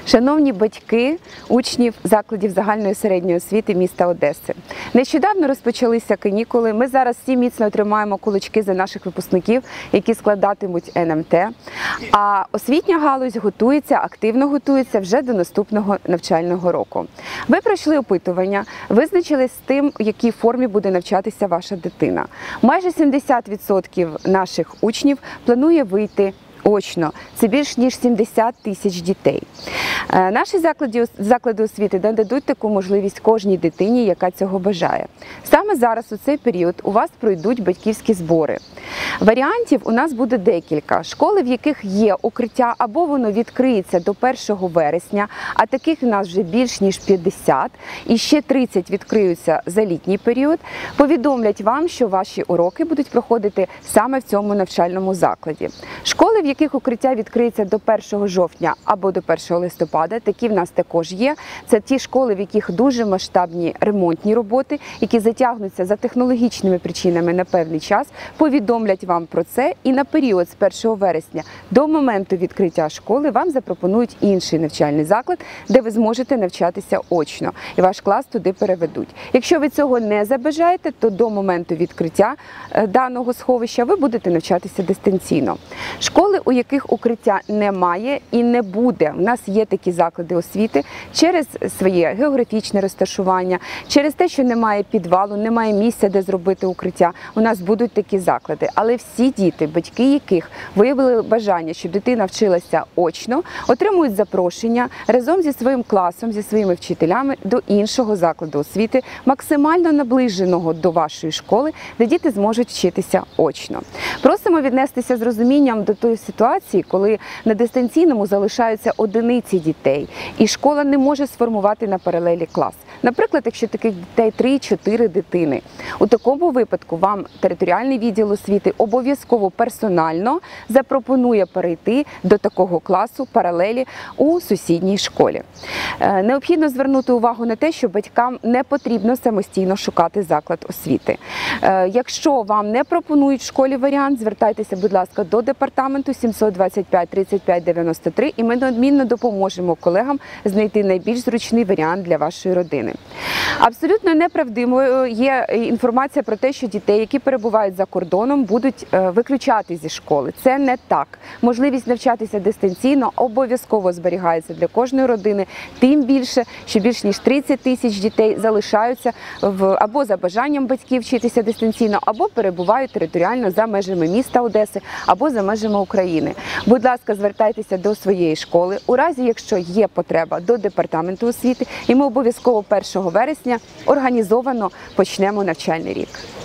Шановні батьки, учнів закладів загальної середньої освіти міста Одеси. Нещодавно розпочалися канікули. Ми зараз всі міцно тримаємо кулачки за наших випускників, які складатимуть НМТ. А освітня галузь активно готується вже до наступного навчального року. Ви пройшли опитування, визначились з тим, в якій формі буде навчатися ваша дитина. Майже 70% наших учнів планує вийти очно. Це більш ніж 70 тисяч дітей. Наші заклади освіти нададуть таку можливість кожній дитині, яка цього бажає. Саме зараз у цей період у вас пройдуть батьківські збори. Варіантів у нас буде декілька. Школи, в яких є укриття, або воно відкриється до 1 вересня, а таких у нас вже більш ніж 50, і ще 30 відкриються за літній період, повідомлять вам, що ваші уроки будуть проходити саме в цьому навчальному закладі. Школи, в яких укриття відкриється до 1 жовтня або до 1 листопада, такі в нас також є. Це ті школи, в яких дуже масштабні ремонтні роботи, які затягнуться за технологічними причинами на певний час, повідомлять вам про це, і на період з 1 вересня до моменту відкриття школи вам запропонують інший навчальний заклад, де ви зможете навчатися очно, і ваш клас туди переведуть. Якщо ви цього не забажаєте, то до моменту відкриття даного сховища ви будете навчатися дистанційно. Школи, у яких укриття немає і не буде, у нас є такі заклади освіти, через своє географічне розташування, через те, що немає підвалу, немає місця, де зробити укриття, у нас будуть такі заклади. Але всі діти, батьки яких виявили бажання, щоб дитина вчилася очно, отримують запрошення разом зі своїм класом, зі своїми вчителями до іншого закладу освіти, максимально наближеного до вашої школи, де діти зможуть вчитися очно. Просимо віднестися з розумінням до тої ситуації, коли на дистанційному залишаються одиниці дітей, і школа не може сформувати на паралелі клас. Наприклад, якщо таких дітей 3-4 дитини. У такому випадку вам територіальний відділ освіти обов'язково персонально запропонує перейти до такого класу паралелі у сусідній школі. Необхідно звернути увагу на те, що батькам не потрібно самостійно шукати заклад освіти. Якщо вам не пропонують в школі варіант, звертайтеся, будь ласка, до департаменту 725 35 93, і ми неодмінно допоможемо колегам знайти найбільш зручний варіант для вашої родини. Абсолютно неправдивою є інформація про те, що дітей, які перебувають за кордоном, будуть виключати зі школи. Це не так. Можливість навчатися дистанційно обов'язково зберігається для кожної родини, тим більше, що більш ніж 30 тисяч дітей залишаються або за бажанням батьків вчитися дистанційно, або перебувають територіально за межами міста Одеси, або за межами України. Будь ласка, звертайтеся до своєї школи, у разі, якщо є потреба, до департаменту освіти, і ми обов'язково 1 вересня організовано почнемо навчальний рік.